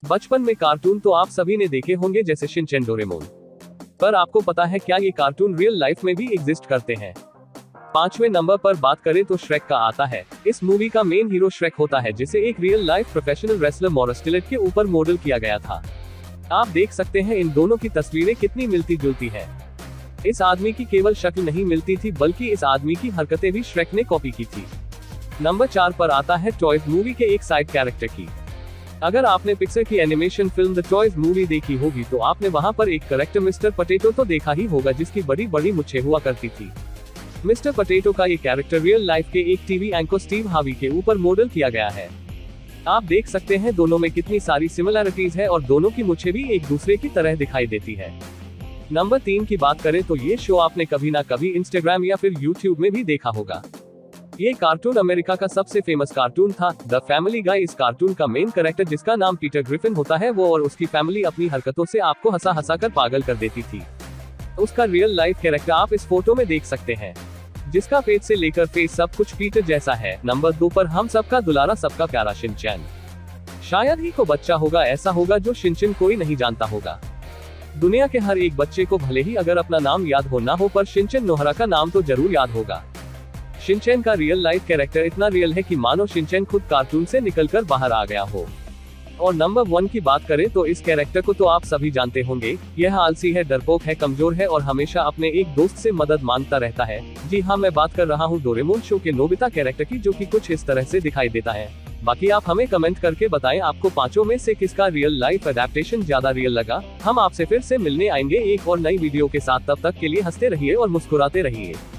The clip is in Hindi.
बचपन में कार्टून तो आप सभी ने देखे होंगे, जैसे शिनचैन, डोरेमोन। पर आपको पता है क्या ये कार्टून रियल लाइफ में भी एग्जिस्ट करते हैं? 5वें नंबर पर बात करें तो श्रेक का आता है। इस मूवी का मेन हीरो श्रेक होता है, जिसे एक real life professional wrestler Maurice Tillet के ऊपर मॉडल किया गया था। आप देख सकते हैं इन दोनों की तस्वीरें कितनी मिलती जुलती है। इस आदमी की केवल शक्ल नहीं मिलती थी, बल्कि इस आदमी की हरकतें भी श्रेक ने कॉपी की थी। नंबर 4 पर आता है टॉयज मूवी के एक साइड कैरेक्टर की। अगर आपने पिक्सर की animation film the toys movie देखी होगी तो आपने वहां पर एक कैरेक्टर मिस्टर पोटैटो तो देखा ही होगा, जिसकी बड़ी बड़ी मुच्छें हुआ करती थी। मिस्टर पोटैटो का ये कैरेक्टर रियल लाइफ के एक टीवी एंकर स्टीव हार्वी के ऊपर मॉडल किया गया है। आप देख सकते हैं दोनों में कितनी सारी सिमिलरिटीज है और दोनों की मुच्छें भी एक दूसरे की तरह दिखाई देती है। नंबर 3 की बात करें तो ये शो आपने कभी ना कभी इंस्टाग्राम या फिर यूट्यूब में भी देखा होगा। ये कार्टून अमेरिका का सबसे फेमस कार्टून था, द फैमिली गाय। इस कार्टून का मेन कैरेक्टर, जिसका नाम पीटर ग्रिफिन होता है, वो और उसकी फैमिली अपनी हरकतों से आपको हंसा हंसा कर पागल कर देती थी। उसका रियल लाइफ कैरेक्टर आप इस फोटो में देख सकते हैं, जिसका फेस से लेकर फेस सब कुछ पीटर जैसा है। नंबर 2 पर हम सबका दुलारा, सबका प्यारा शिनचैन। शायद ही को बच्चा होगा ऐसा होगा जो शिनचैन कोई नहीं जानता होगा। दुनिया के हर एक बच्चे को भले ही अगर अपना नाम याद हो ना हो, पर शिनचैन नोहरा का नाम तो जरूर याद होगा। शिनचैन का रियल लाइफ कैरेक्टर इतना रियल है कि मानो शिनचैन खुद कार्टून से निकलकर बाहर आ गया हो। और नंबर 1 की बात करें तो इस कैरेक्टर को तो आप सभी जानते होंगे। यह आलसी है, डरपोक है, कमजोर है और हमेशा अपने एक दोस्त से मदद मांगता रहता है। जी हाँ, मैं बात कर रहा हूँ डोरेमोन शो के नोबिता कैरेक्टर की, जो कि कुछ इस तरह से दिखाई देता है। बाकी आप हमें कमेंट करके बताएं आपको पांचों में से किसका रियल लाइफ अडेप्टेशन ज्यादा रियल लगा। हम आपसे फिर से मिलने आएंगे एक और नई वीडियो के साथ। तब तक के लिए हंसते रहिए और मुस्कुराते रहिए।